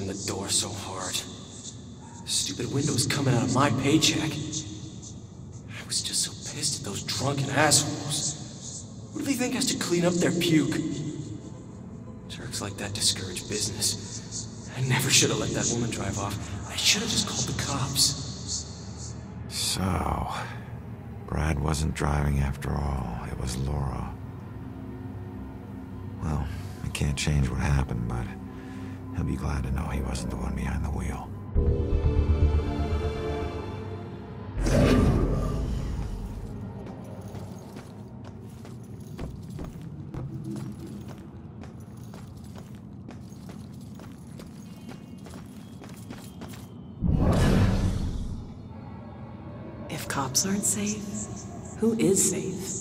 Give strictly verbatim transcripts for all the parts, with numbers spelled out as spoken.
slammed the door so hard. The stupid window's coming out of my paycheck. I was just so pissed at those drunken assholes. Who do they think has to clean up their puke? Jerks like that discourage business. I never should have let that woman drive off. I should have just called the cops. So, Brad wasn't driving after all. It was Laura. Well, I can't change what happened, but he'll be glad to know he wasn't the one behind the wheel. If cops aren't safe, who is safe?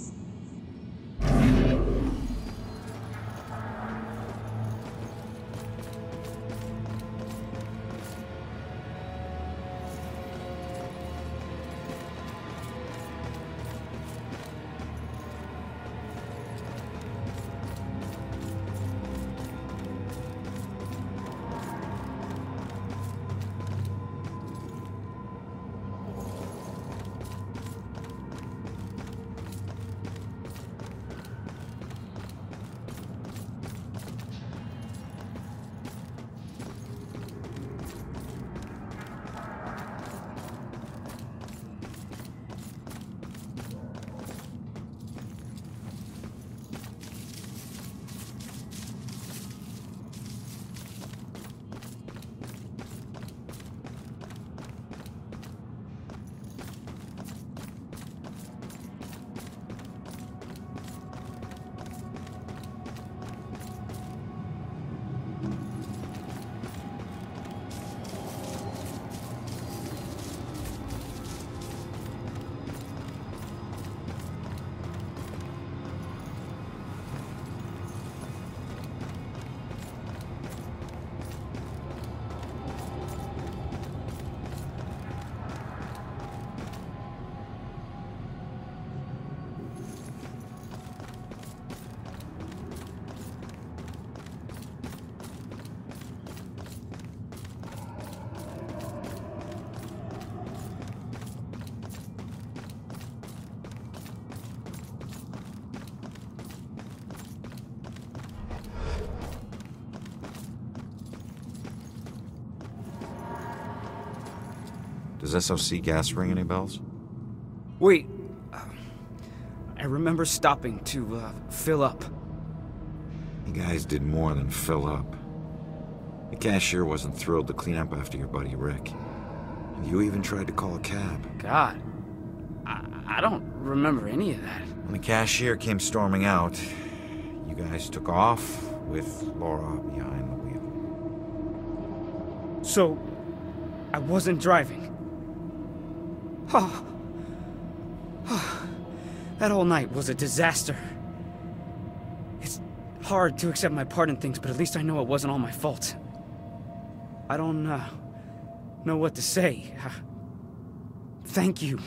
Does S O C gas ring any bells? Wait. Uh, I remember stopping to, uh, fill up. You guys did more than fill up. The cashier wasn't thrilled to clean up after your buddy Rick. And you even tried to call a cab. God. I, I don't remember any of that. When the cashier came storming out, you guys took off with Laura behind the wheel. So, I wasn't driving. Oh. Oh. That whole night was a disaster. It's hard to accept my part in things, but at least I know it wasn't all my fault. I don't uh, know what to say. Uh, thank you.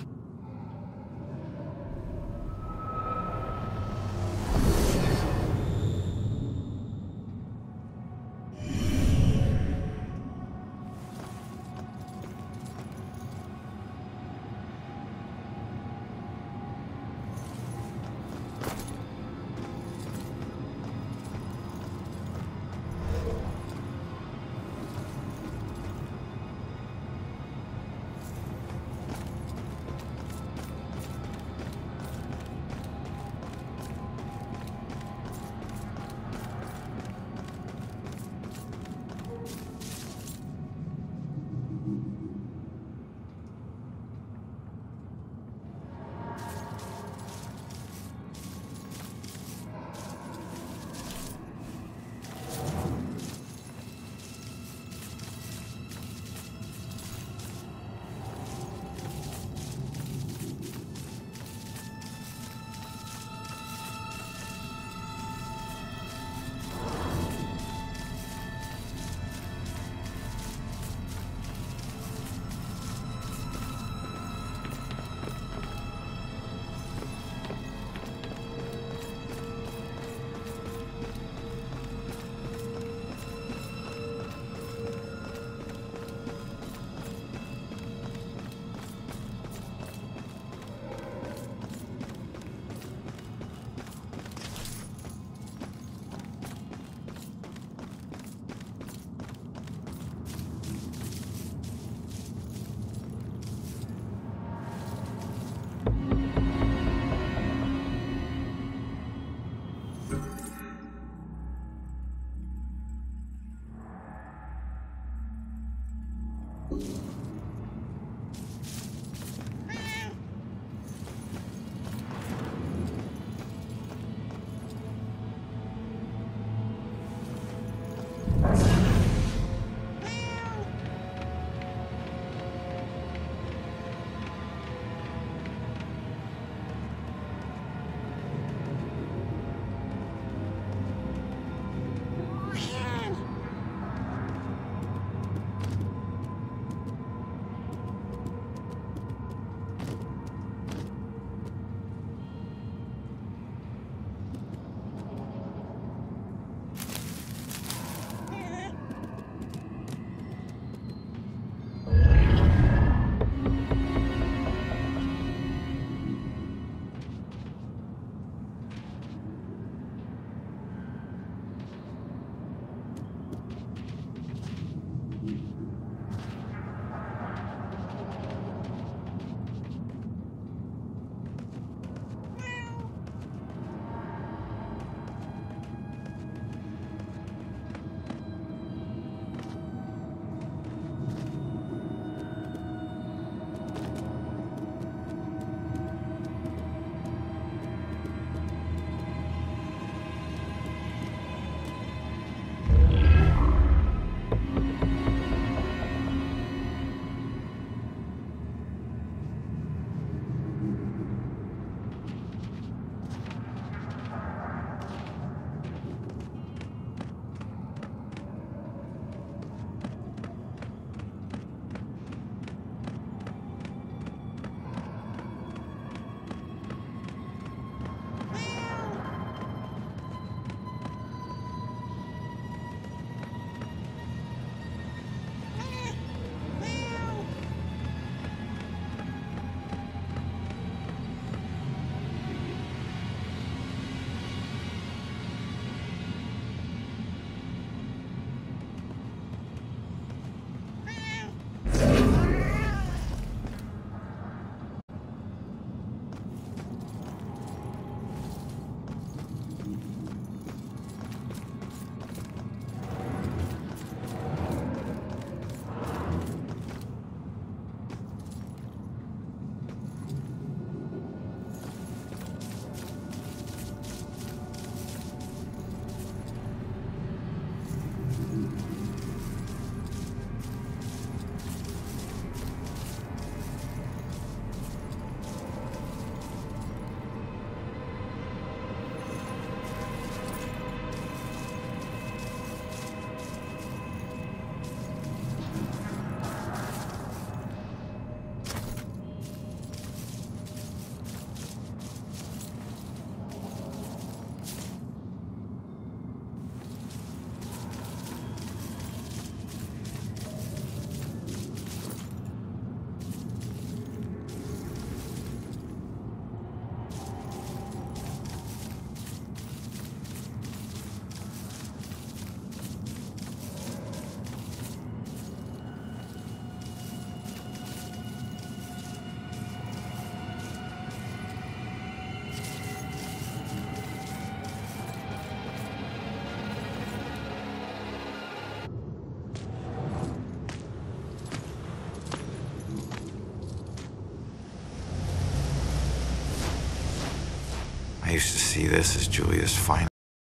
I used to see this as Julia's final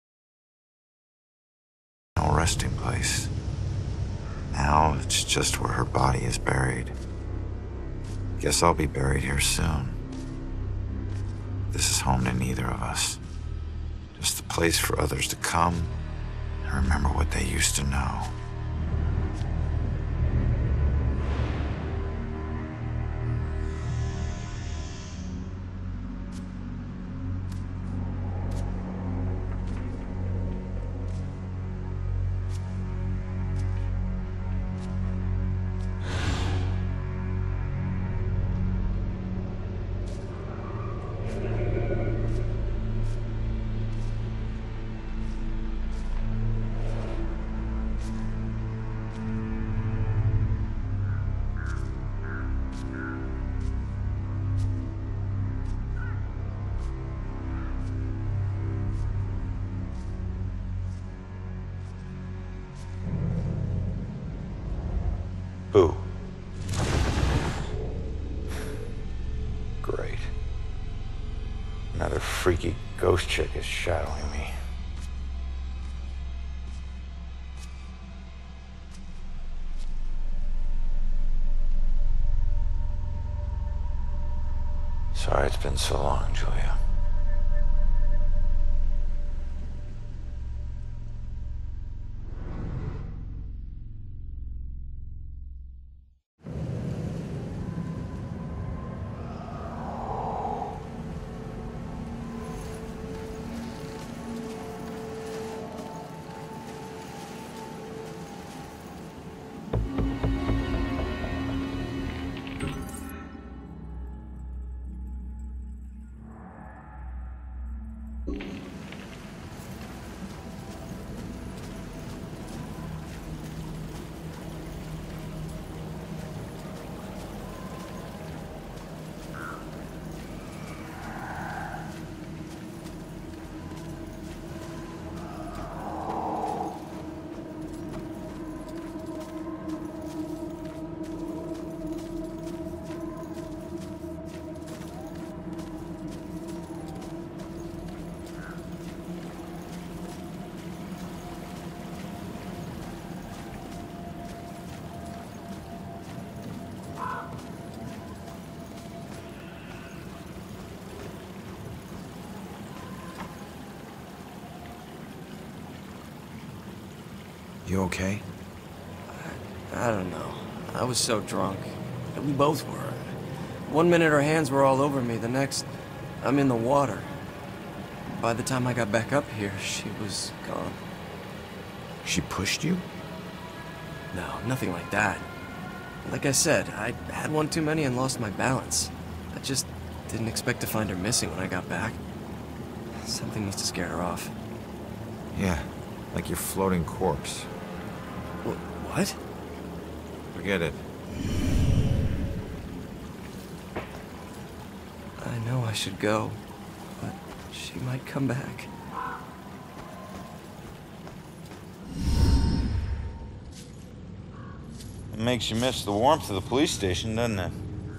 resting place. Now it's just where her body is buried. Guess I'll be buried here soon. This is home to neither of us. Just a place for others to come and remember what they used to know. Boo. Great. Another freaky ghost chick is shadowing me. Sorry it's been so long, Julia. You okay? I, I don't know. I was so drunk. We both were. One minute her hands were all over me, the next, I'm in the water. By the time I got back up here, she was gone. She pushed you? No, nothing like that. Like I said, I had one too many and lost my balance. I just didn't expect to find her missing when I got back. Something must have scared her off. Yeah, like your floating corpse. Wh- what? Forget it. I know I should go, but she might come back. It makes you miss the warmth of the police station, doesn't it?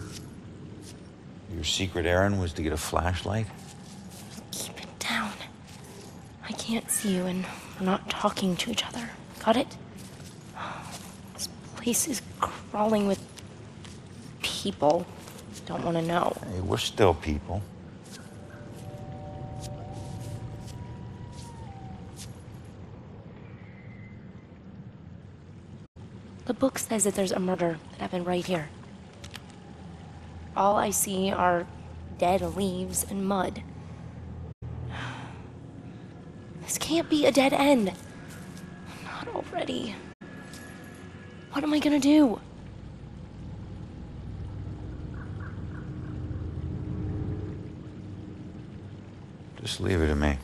Your secret errand was to get a flashlight? Keep it down. I can't see you and we're not talking to each other. Got it? This place is crawling with people. Don't want to know. Hey, we're still people. The book says that there's a murder that happened right here. All I see are dead leaves and mud. This can't be a dead end. Not already. What am I gonna do? Just leave it to me.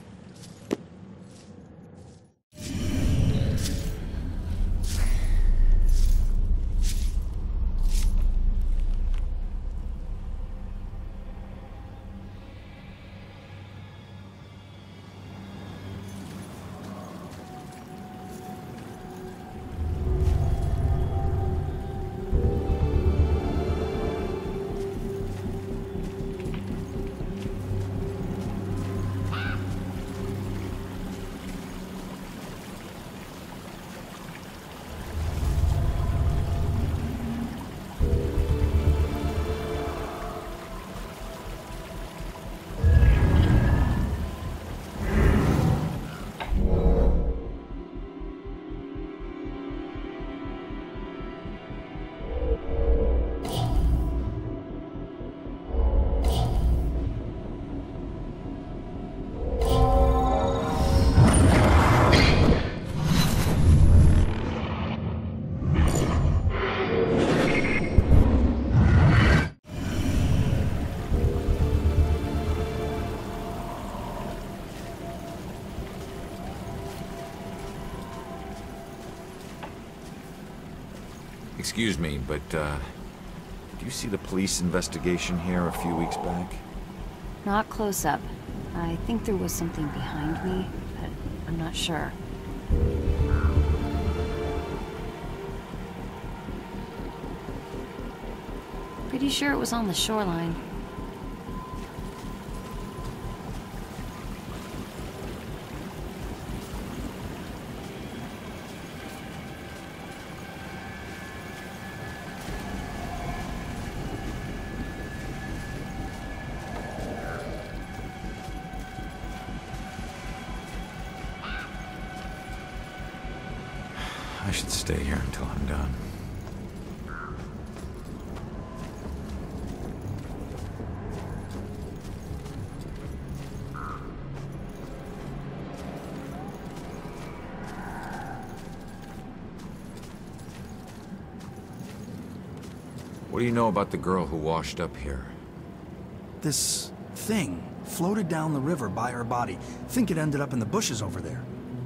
Excuse me, but, uh... did you see the police investigation here a few weeks back? Not close up. I think there was something behind me, but I'm not sure. Pretty sure it was on the shoreline. I should stay here until I'm done. What do you know about the girl who washed up here? This thing floated down the river by her body. Think it ended up in the bushes over there.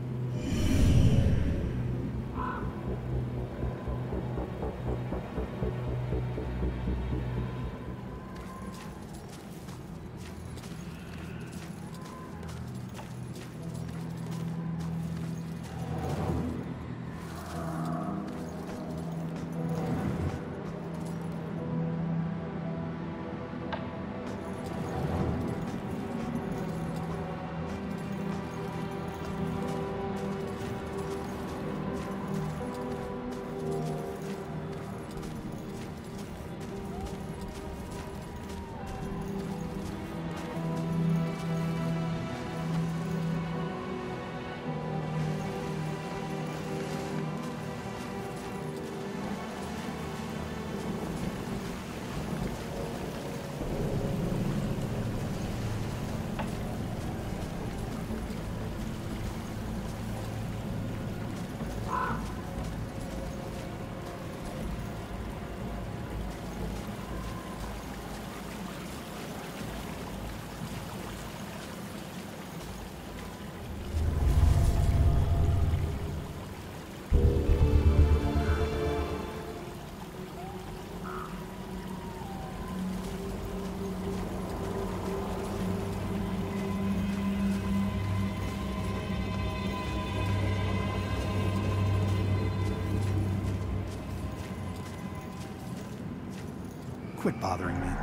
Quit bothering me.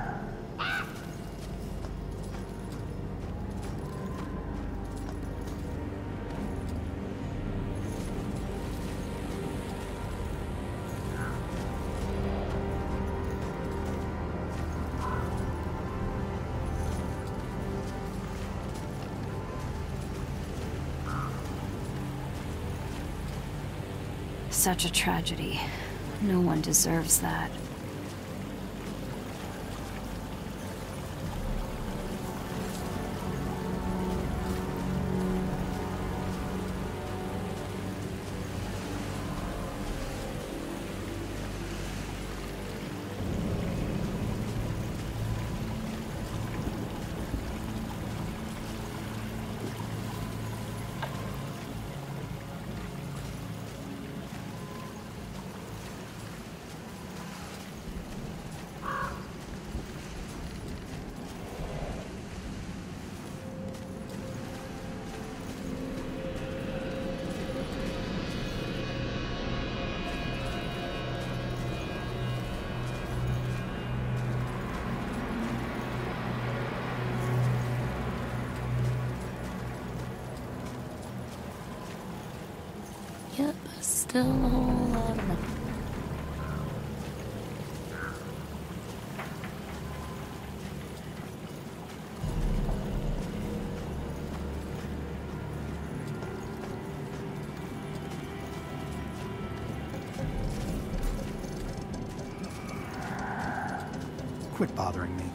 Such a tragedy. No one deserves that. Yep, still a whole lot of money. Quit bothering me.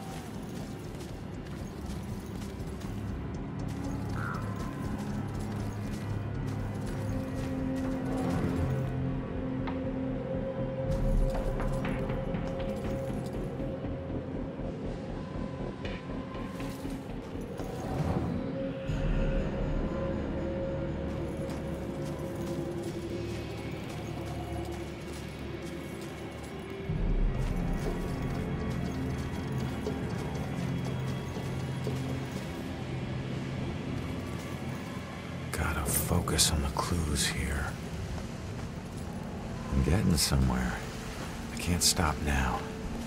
Focus on the clues here. I'm getting somewhere. I can't stop now.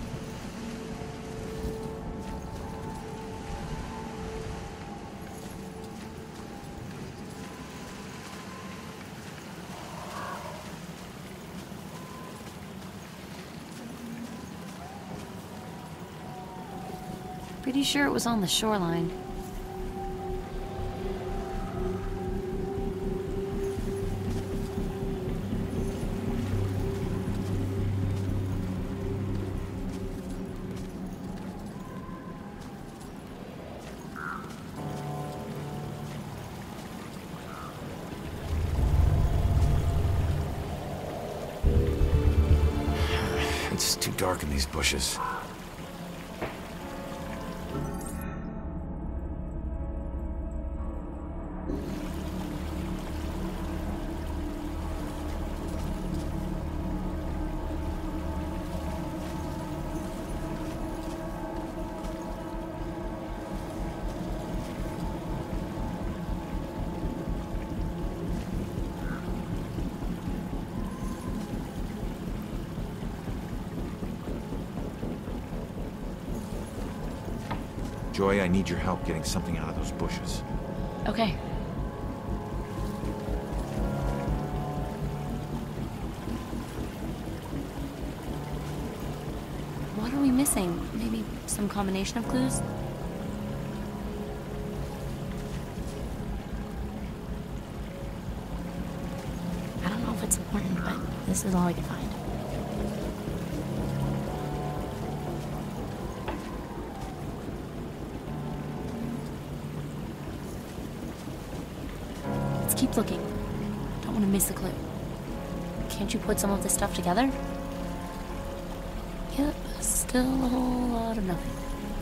Pretty sure it was on the shoreline. It's too dark in these bushes. Joy, I need your help getting something out of those bushes. Okay. What are we missing? Maybe some combination of clues? I don't know if it's important, but this is all I can find. Keep looking. Don't want to miss a clue. Can't you put some of this stuff together? Yep, still a whole lot of nothing.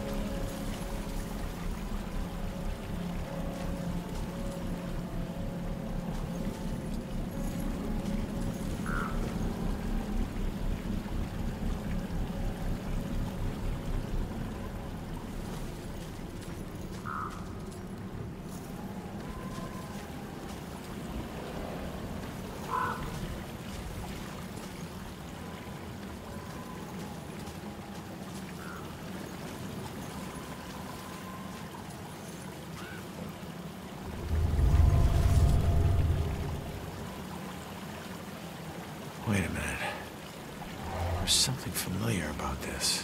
Wait a minute. There's something familiar about this.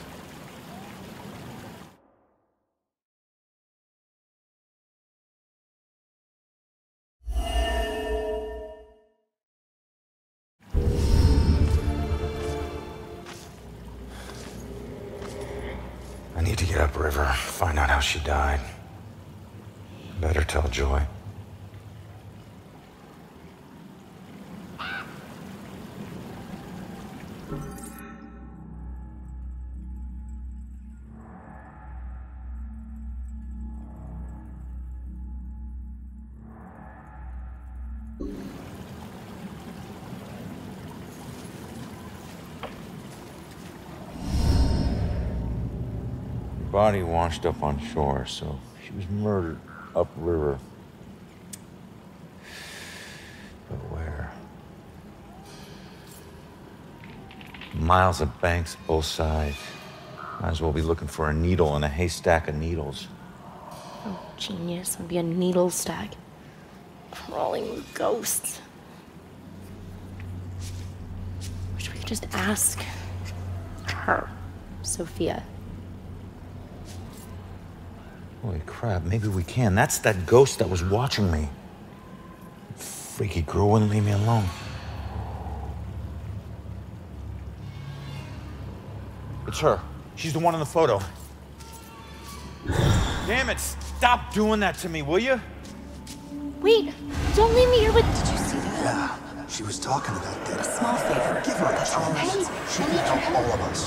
I need to get upriver, find out how she died. Better tell Joy. Body washed up on shore, so she was murdered upriver. But where? Miles of banks both sides. Might as well be looking for a needle in a haystack of needles. Oh, genius. Would be a needle stack. Crawling with ghosts. Wish we could just ask her, Sophia. Holy crap, maybe we can. That's that ghost that was watching me. Freaky girl wouldn't leave me alone. It's her. She's the one in the photo. Damn it, stop doing that to me, will you? Wait, don't leave me here with... Did you see that? Yeah, she was talking to that dead. A small favor. Give her a That's all I chance. ask. She can help all of us.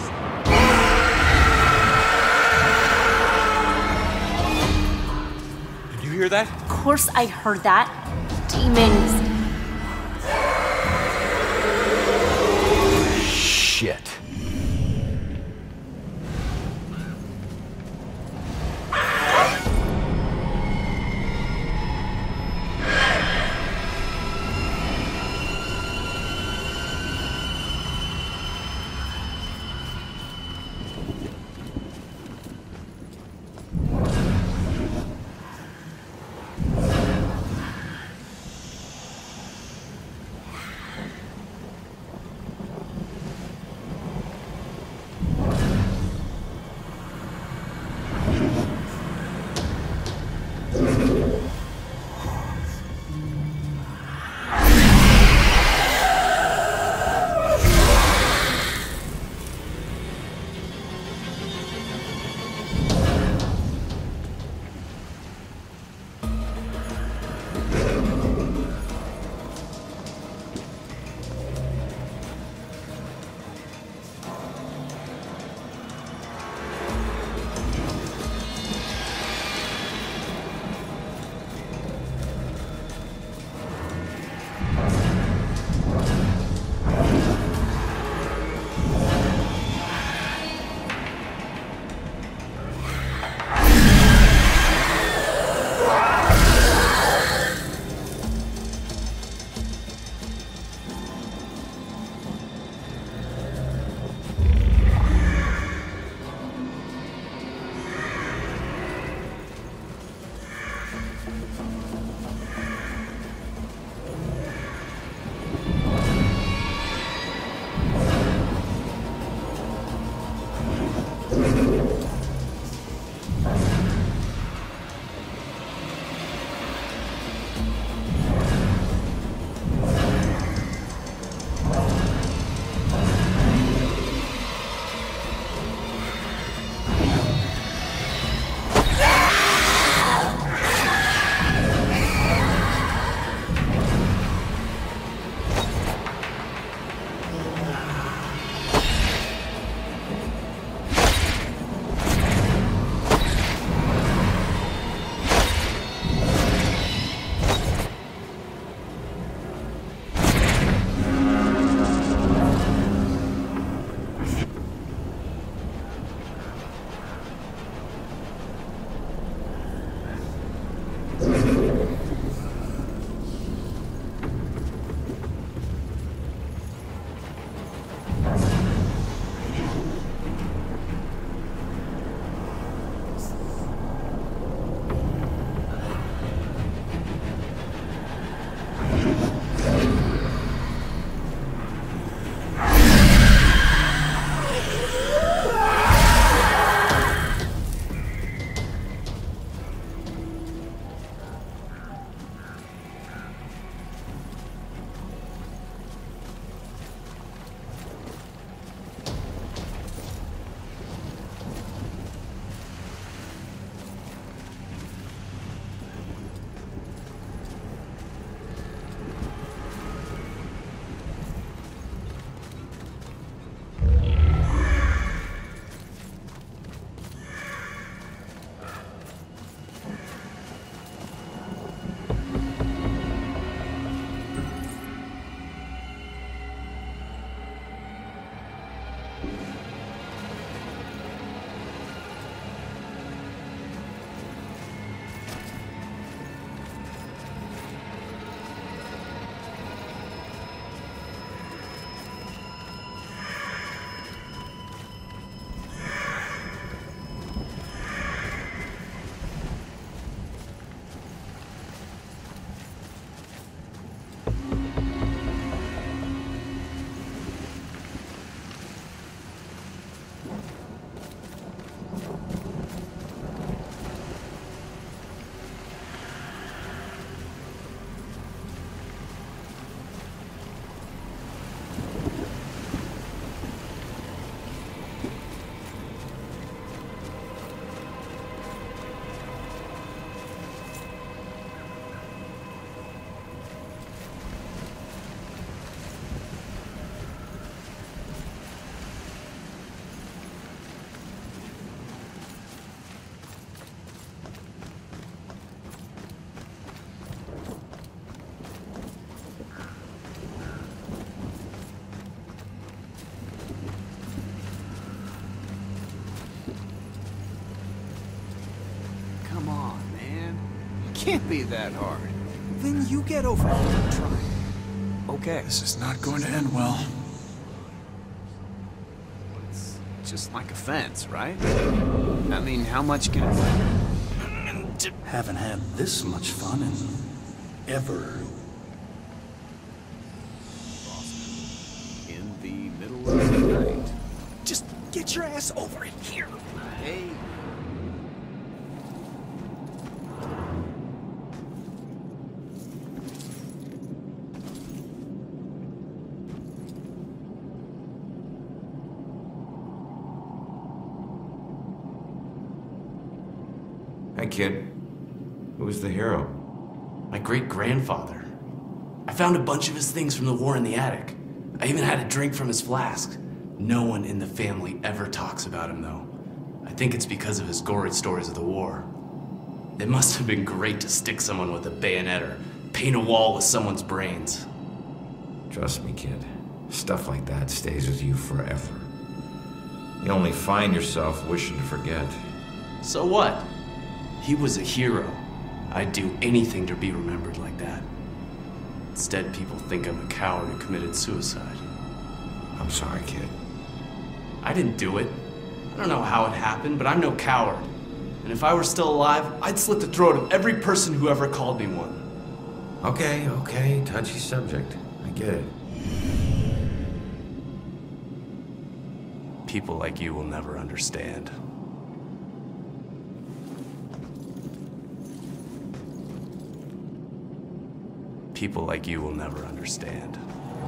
Did you hear that? Of course I heard that. Demons. Shit. can't be that hard. Then you get over it and try. Okay. This is not going to end well. It's just like a fence, right? I mean, how much can it... Haven't had this much fun in ever. In the middle of the night. Just get your ass over it here. Hey. Hey, kid. Who's the hero? My great-grandfather. I found a bunch of his things from the war in the attic. I even had a drink from his flask. No one in the family ever talks about him, though. I think it's because of his gory stories of the war. It must have been great to stick someone with a bayonet or paint a wall with someone's brains. Trust me, kid. Stuff like that stays with you forever. You only find yourself wishing to forget. So what? He was a hero. I'd do anything to be remembered like that. Instead, people think I'm a coward who committed suicide. I'm sorry, kid. I didn't do it. I don't know how it happened, but I'm no coward. And if I were still alive, I'd slit the throat of every person who ever called me one. Okay, okay, touchy subject. I get it. People like you will never understand. People like you will never understand.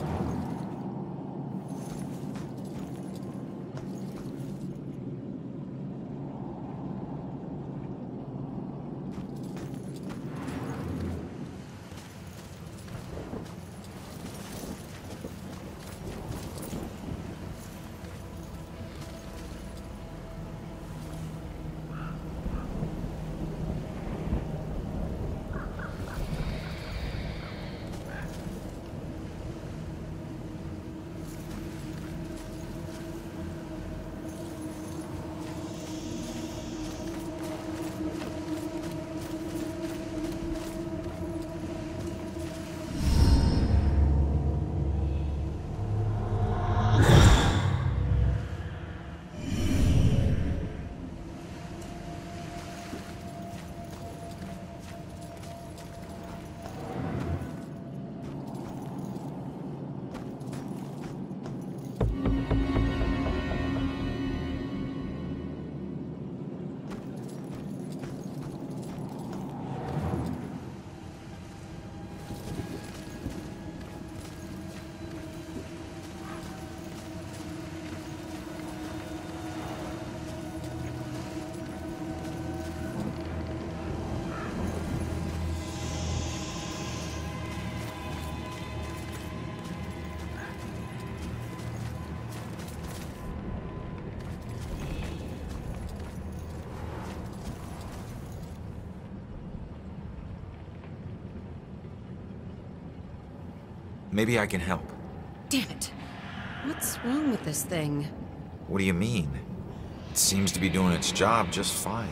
Maybe I can help. Damn it. What's wrong with this thing? What do you mean? It seems to be doing its job just fine.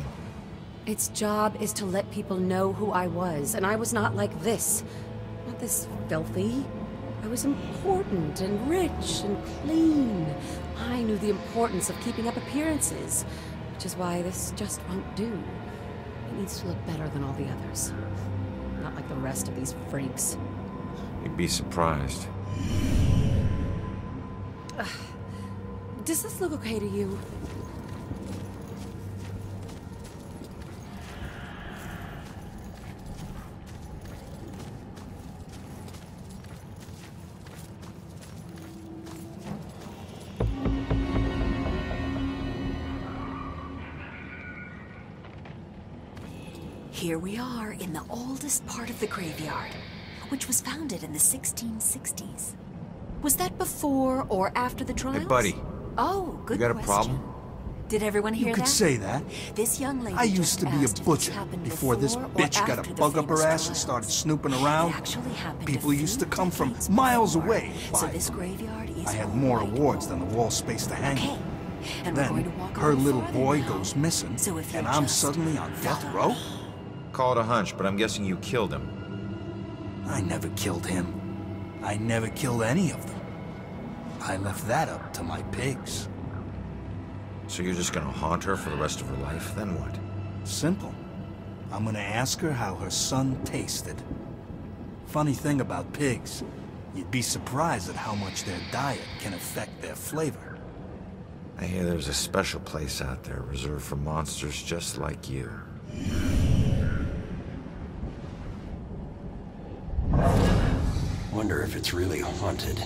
Its job is to let people know who I was, and I was not like this. Not this filthy. I was important and rich and clean. I knew the importance of keeping up appearances, which is why this just won't do. It needs to look better than all the others. Not like the rest of these freaks. You'd be surprised. Ugh. Does this look okay to you? Here we are in the oldest part of the graveyard, which was founded in the sixteen sixties. Was that before or after the trials? Hey, buddy. Oh, good You got a question. problem? Did everyone hear You could that? say that. This young lady I used just to be a asked if this butcher happened before this before or bitch got after a the bug up her famous ass and trials. started snooping around. It actually happened People a used to few come from decades miles before. away. So Why? this graveyard is I had home more right awards now. than the wall space to hang. Okay. And we're going to Then walk a her little little farther boy now. goes missing, So if you're and I'm just suddenly on death follow row? me. Call it a hunch, but I'm guessing you killed him. I never killed him. I never killed any of them. I left that up to my pigs. So you're just gonna haunt her for the rest of her life? Then what? Simple. I'm gonna ask her how her son tasted. Funny thing about pigs, you'd be surprised at how much their diet can affect their flavor. I hear there's a special place out there reserved for monsters just like you. Wonder if it's really haunted.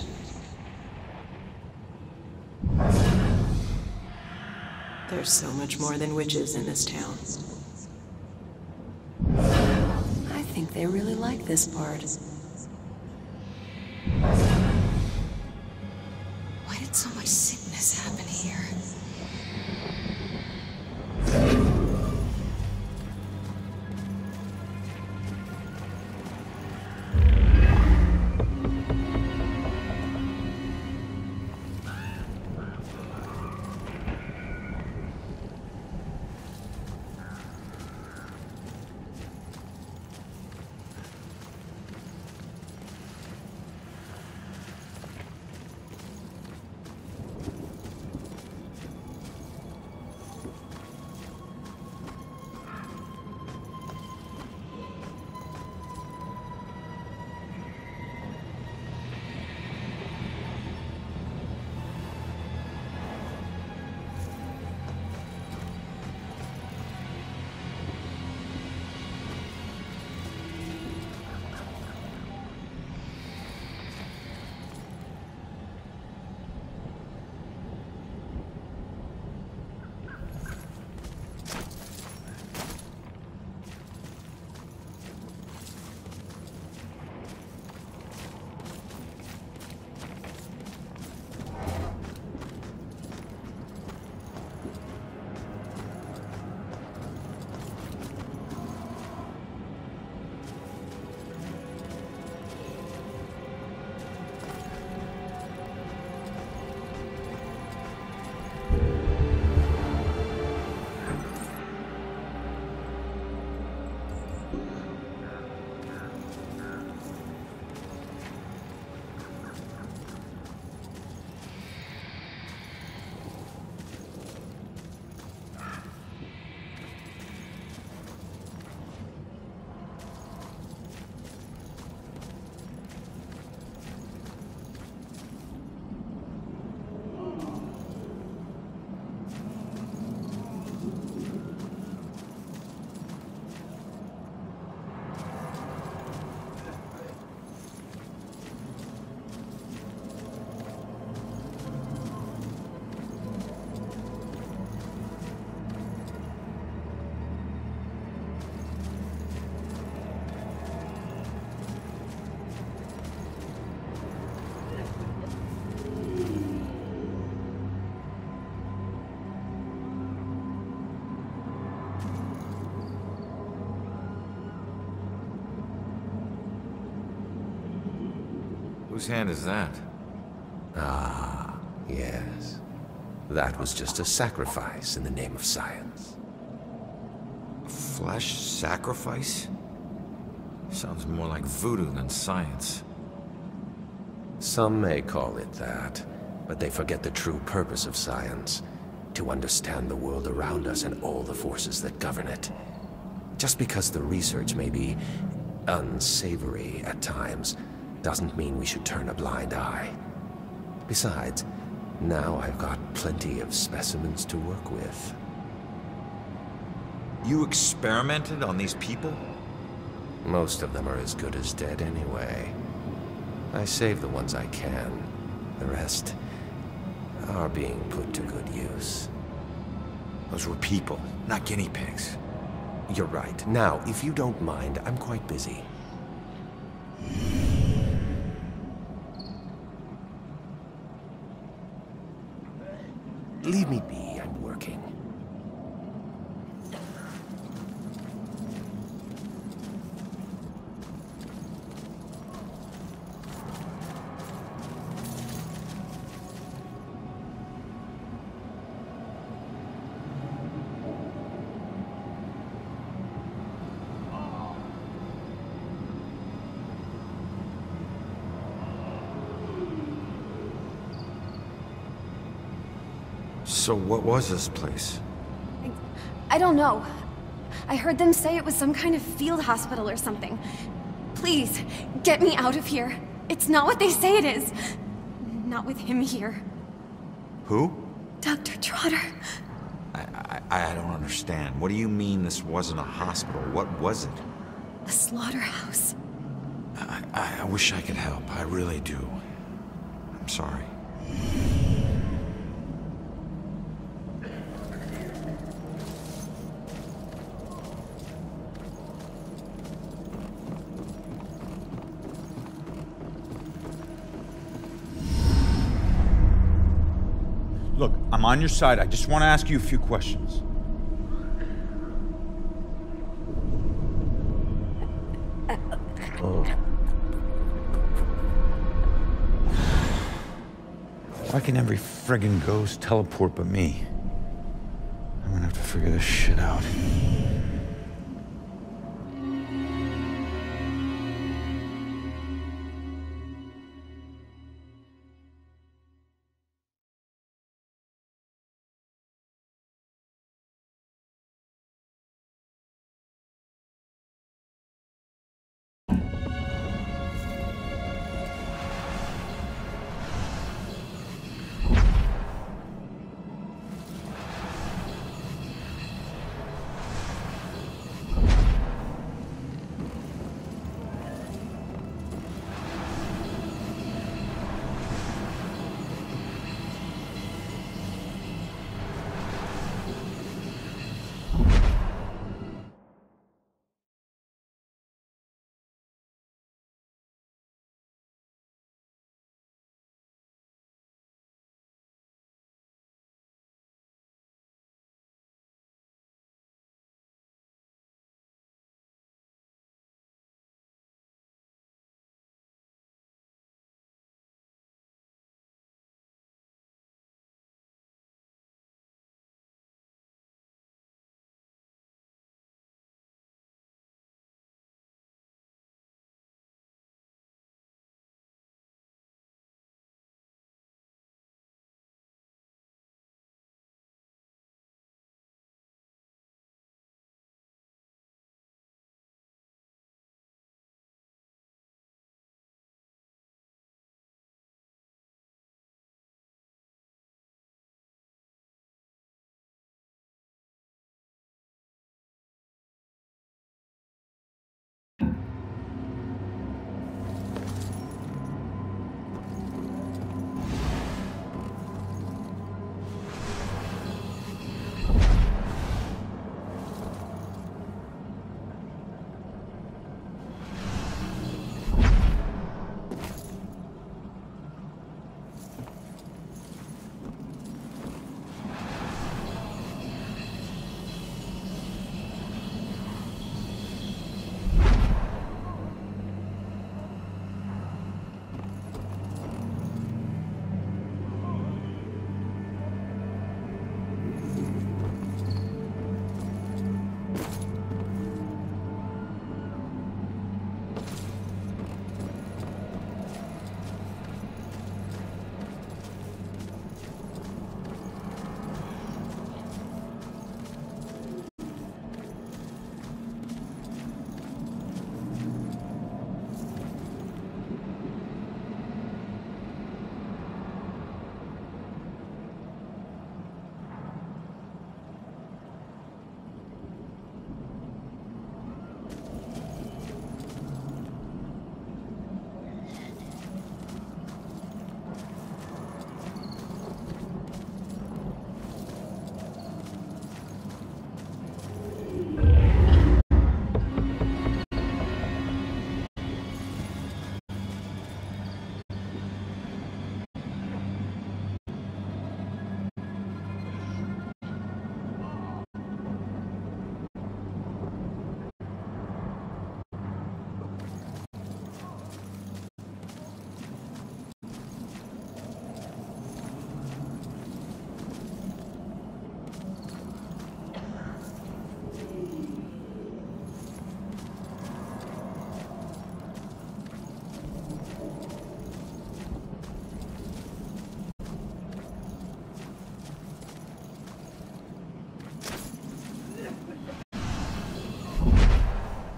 There's so much more than witches in this town. I think they really like this part. Why did so much sickness happen here? Whose hand is that? Ah, yes. That was just a sacrifice in the name of science. A flesh sacrifice? Sounds more like voodoo than science. Some may call it that, but they forget the true purpose of science. To understand the world around us and all the forces that govern it. Just because the research may be unsavory at times, doesn't mean we should turn a blind eye. Besides, now I've got plenty of specimens to work with. You experimented on these people? Most of them are as good as dead anyway. I save the ones I can. The rest are being put to good use. Those were people, not guinea pigs. You're right. Now, if you don't mind, I'm quite busy. Leave me be, I'm working. So what was this place? I don't know. I heard them say it was some kind of field hospital or something. Please, get me out of here. It's not what they say it is. Not with him here. Who? Doctor Trotter. I, I, I don't understand. What do you mean this wasn't a hospital? What was it? A slaughterhouse. I, I, I wish I could help. I really do. I'm sorry. Look, I'm on your side. I just want to ask you a few questions. Oh. Why can every friggin' ghost teleport but me? I'm gonna have to figure this shit out.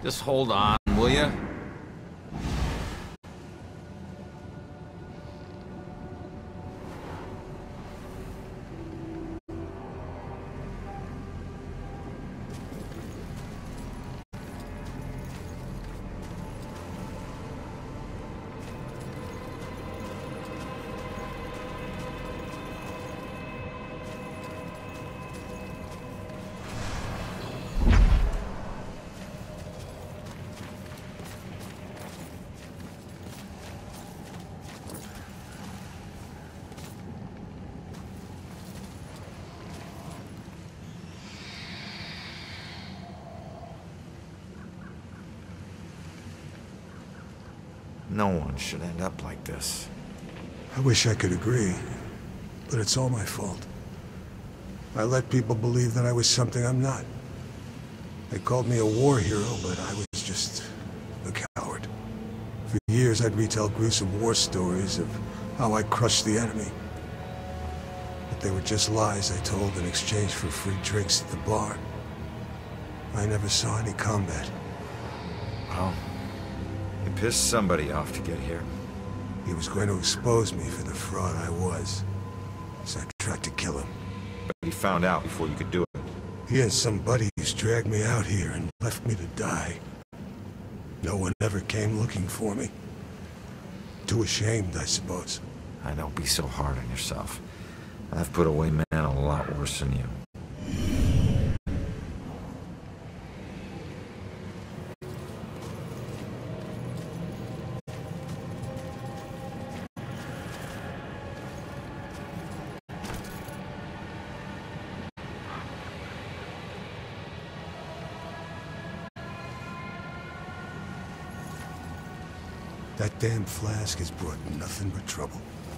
Just hold on, will ya? No one should end up like this. I wish I could agree, but it's all my fault. I let people believe that I was something I'm not. They called me a war hero, but I was just a coward. For years, I'd retell gruesome war stories of how I crushed the enemy. But they were just lies I told in exchange for free drinks at the bar. I never saw any combat. Well, you pissed somebody off to get here. He was going to expose me for the fraud I was, so I tried to kill him. But he found out before you could do it. He and some buddies dragged me out here and left me to die. No one ever came looking for me. Too ashamed, I suppose. I don't be so hard on yourself. I've put away men a lot worse than you. That damn flask has brought nothing but trouble.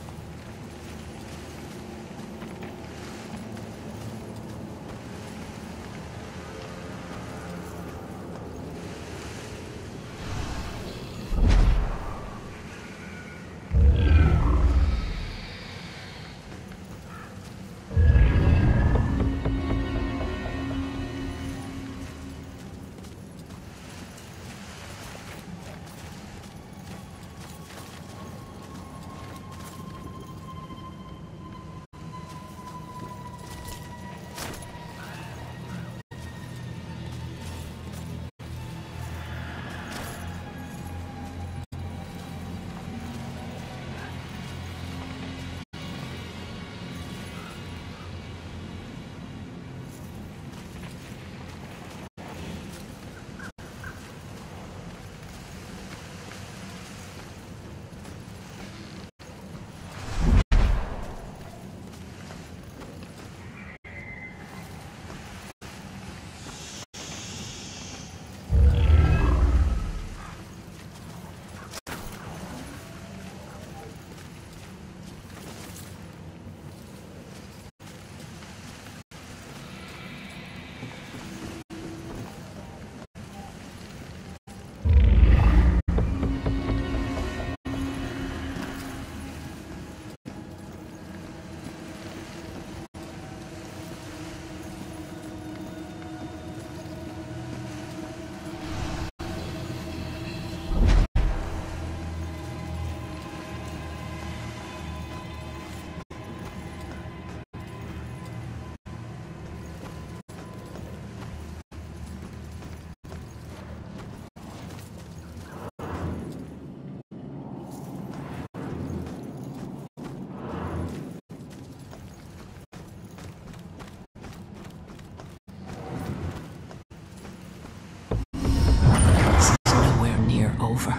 Over.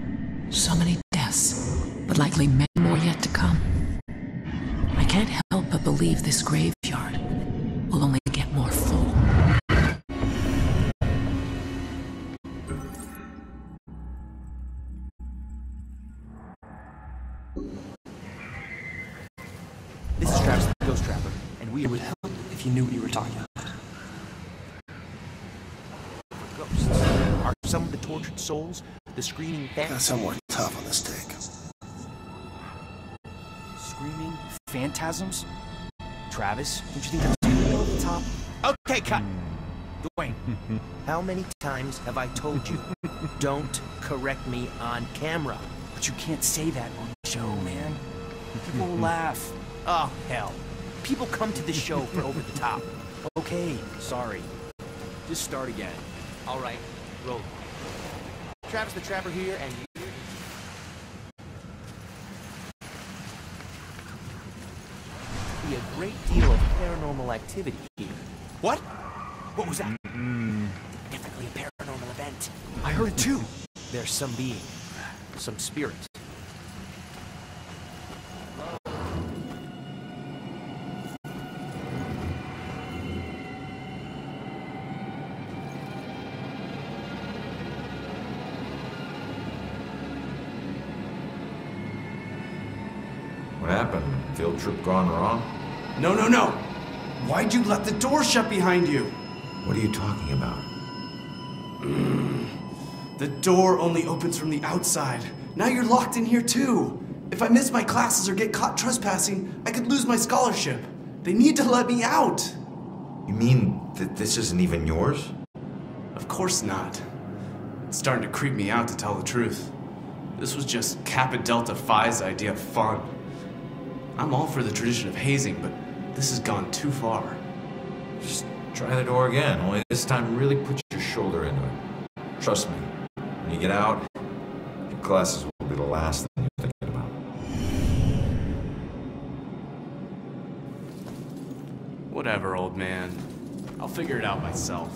So many deaths, but likely many more yet to come. I can't help but believe this graveyard will only get more full. This is Travis the Ghost Trapper, and we would help if you knew what you were talking about. Ghosts are some of the tortured souls, the screaming phantoms. Got somewhere tough on the stick. Screaming phantasms? Travis, don't you think that's a little over the top? Okay, cut. Dwayne, how many times have I told you, don't correct me on camera? But you can't say that on the show, man. People will laugh. Oh, hell. People come to this show for over the top. Okay, sorry. Just start again. All right, roll. Travis the Trapper here, and you... be a great deal of paranormal activity here. What? What was that? Mm. Definitely a paranormal event. I heard it too. There's some being, some spirit. What happened? Field trip gone wrong? No, no, no! Why'd you let the door shut behind you? What are you talking about? Mm. The door only opens from the outside. Now you're locked in here too. If I miss my classes or get caught trespassing, I could lose my scholarship. They need to let me out. You mean that this isn't even yours? Of course not. It's starting to creep me out, to tell the truth. This was just Kappa Delta Phi's idea of fun. I'm all for the tradition of hazing, but this has gone too far. Just try the door again, only this time really put your shoulder into it. Trust me, when you get out, your classes will be the last thing you're thinking about. Whatever, old man. I'll figure it out myself.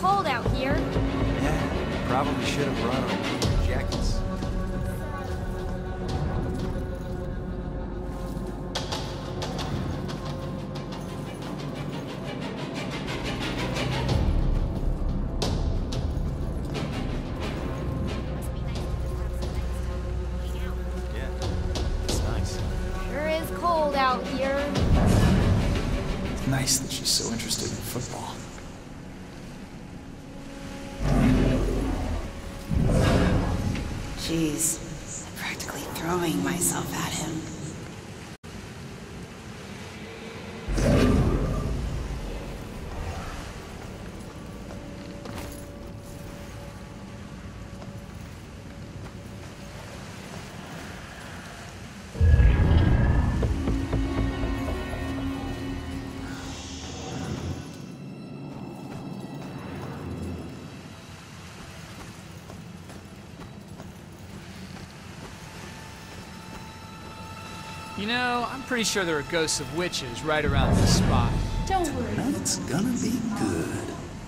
cold out here. Yeah, probably should have brought our jackets. Out here. It's nice that she's so interested in football. Jeez, I'm practically throwing myself at him. You know, I'm pretty sure there are ghosts of witches right around this spot. Don't worry. Tonight's gonna be good.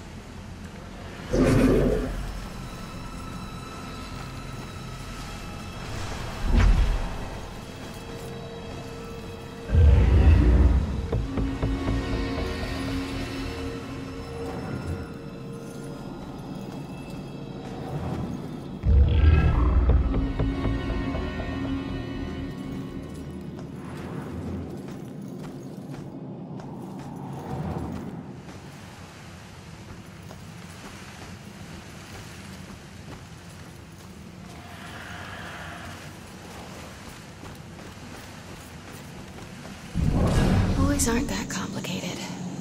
Boys aren't that complicated.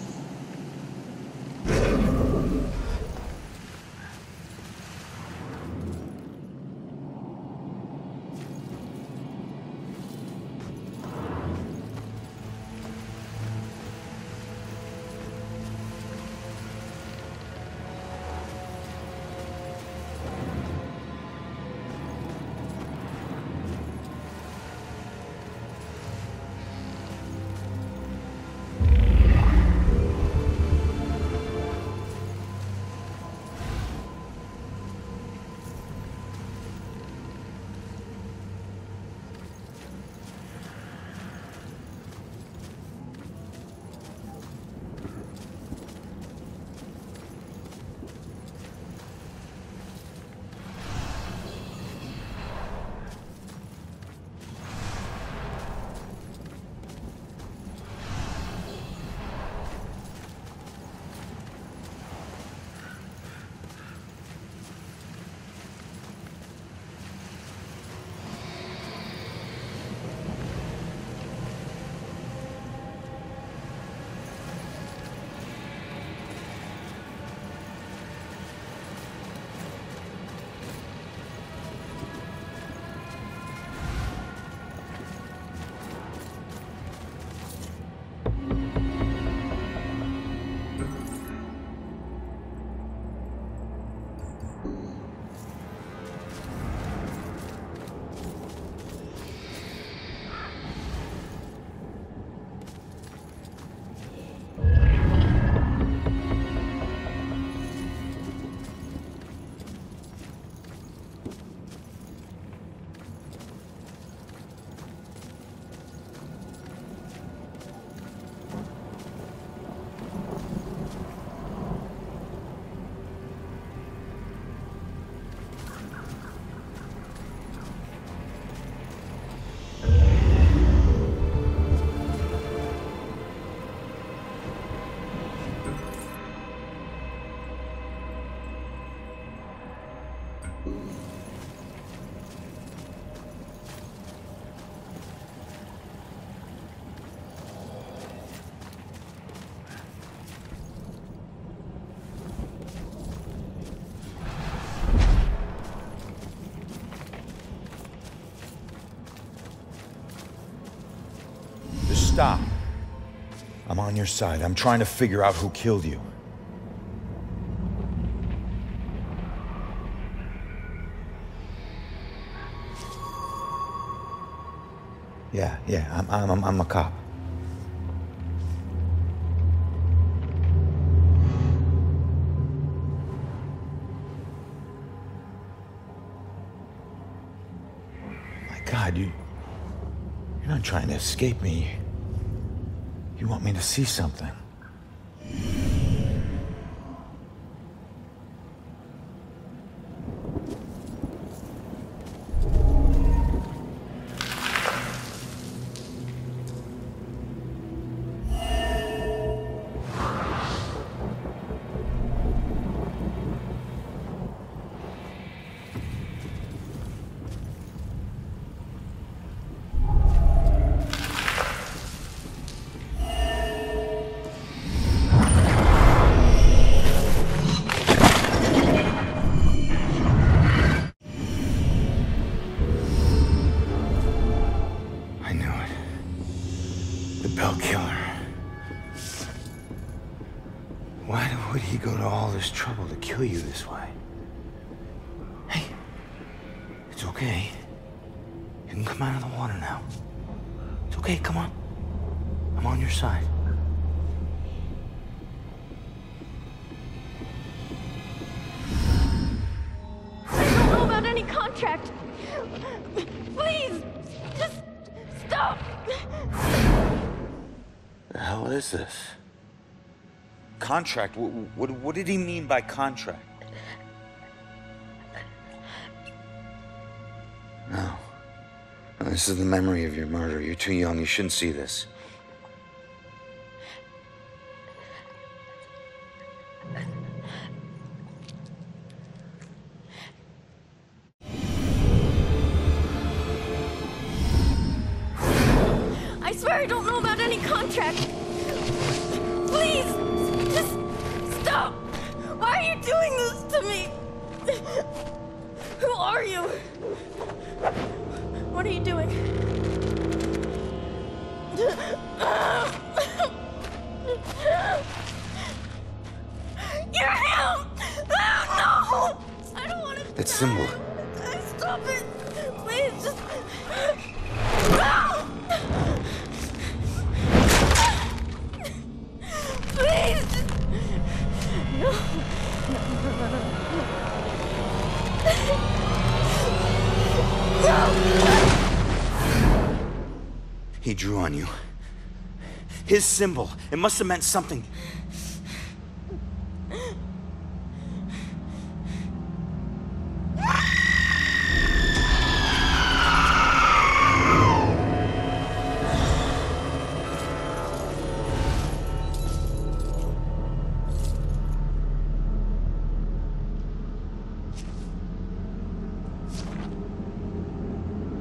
Stop. I'm on your side. I'm trying to figure out who killed you. Yeah, yeah, I'm, I'm, I'm a cop. God, you... You're not trying to escape me. You want me to see something. Bell killer. Why would he go to all this trouble to kill you this way? Hey, it's okay. You can come out of the water now. It's okay, come on. I'm on your side. I don't know about any contract. Please, just stop. The hell is this? Contract? What, what, what did he mean by contract? No. No. This is the memory of your murder. You're too young. You shouldn't see this. I swear I don't know about any contract. Please, just stop. Why are you doing this to me? Who are you? What are you doing? You're him! Oh, no! I don't want to. That symbol. Stop it! Please, just. No! Please! No. No. He drew on you. His symbol. It must have meant something.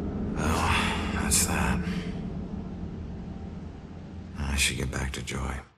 That's that. I should get back to Joy.